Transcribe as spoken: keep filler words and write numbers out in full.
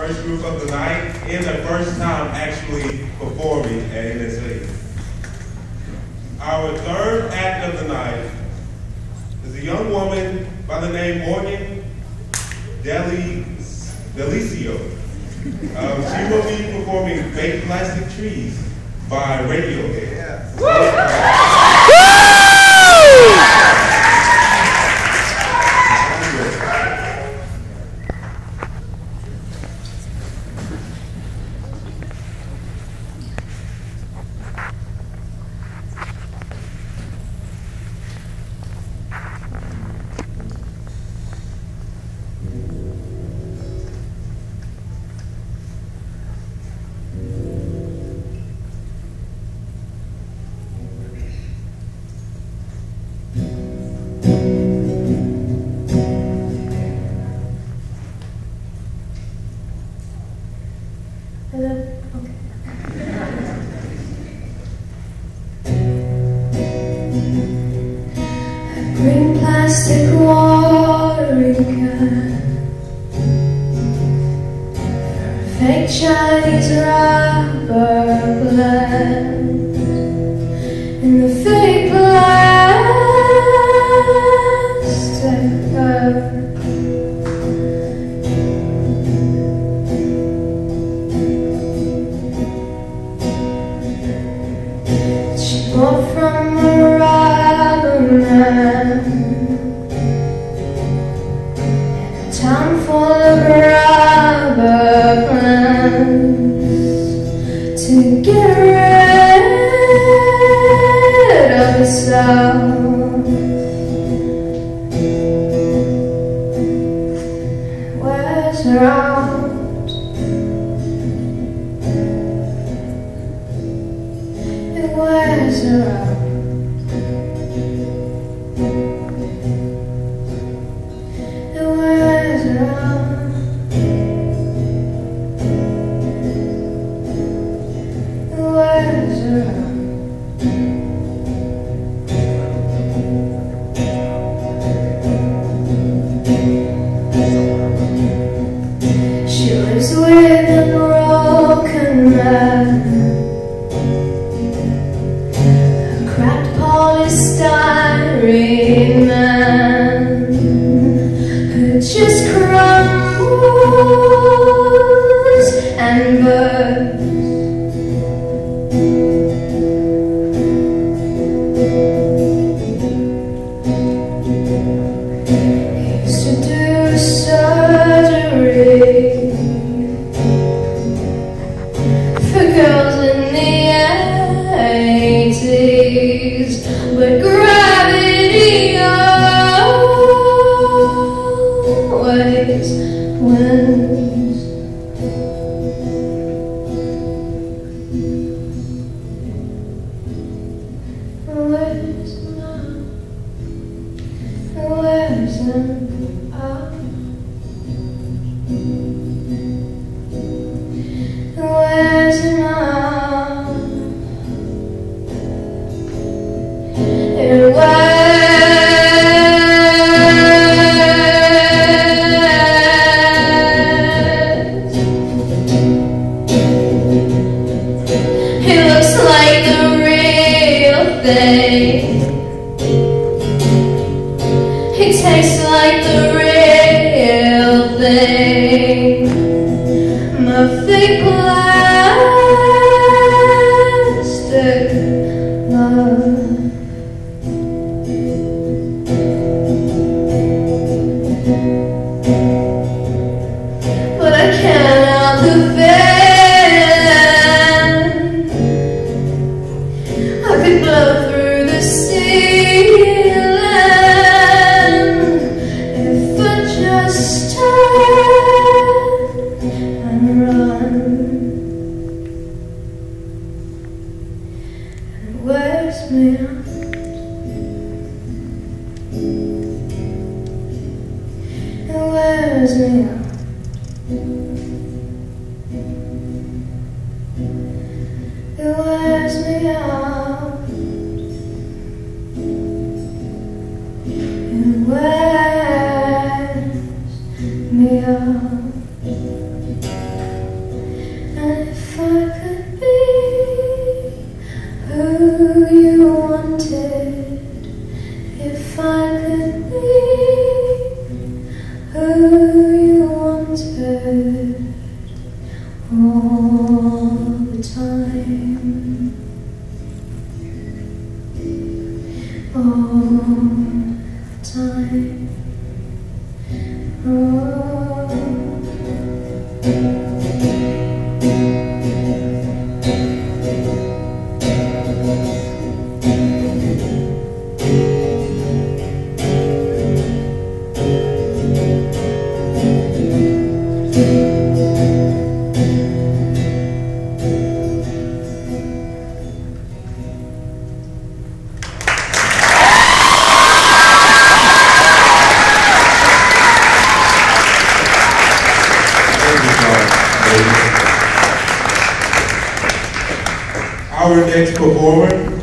first group of the night and their first time actually performing at N S A. Our third act of the night is a young woman by the name Morgan Deli, Delicio. Um, she will be performing Fake Plastic Trees by Radiohead. Bring plastic watering can for a fake Chinese rubber plant in the fake plastic earth. She bought from a rubber man in a town full of rubber plants to get rid of herself. Where's her out? It wears her out. It wears her out. It wears her out. She lives with a broken man, a cracked polystyrene man who just crumbles and burns. He used to do surgery for girls in the eighties, but gravity always wins. Where's mine? Where's him? Where's mine? It wears. He looks like the real thing. He tastes like the real thing. My fake plastic love. But I can't help the feeling I could blow through the ceiling if I just turn and run. And it wears me out. It wears me out. It wears me out. It wears me out. you wanted all the time, all the time. Oh. Our next performer